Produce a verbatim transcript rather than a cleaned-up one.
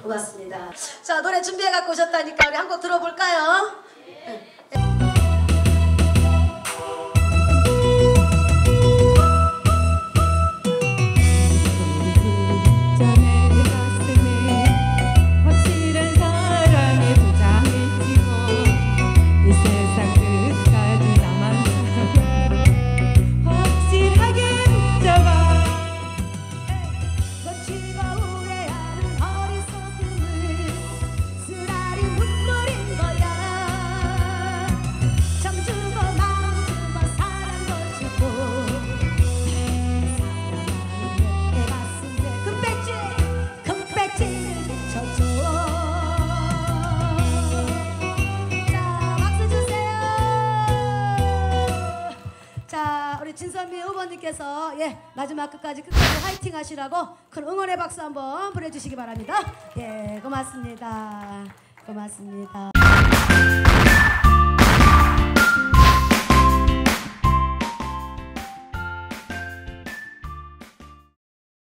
고맙습니다. 자, 노래 준비해 갖고 오셨다니까 우리 한 곡 들어볼까요? 네. 진선미 후보님께서 예 마지막 끝까지 끝까지 화이팅 하시라고 큰 응원의 박수 한번 보내주시기 바랍니다. 예 고맙습니다. 고맙습니다.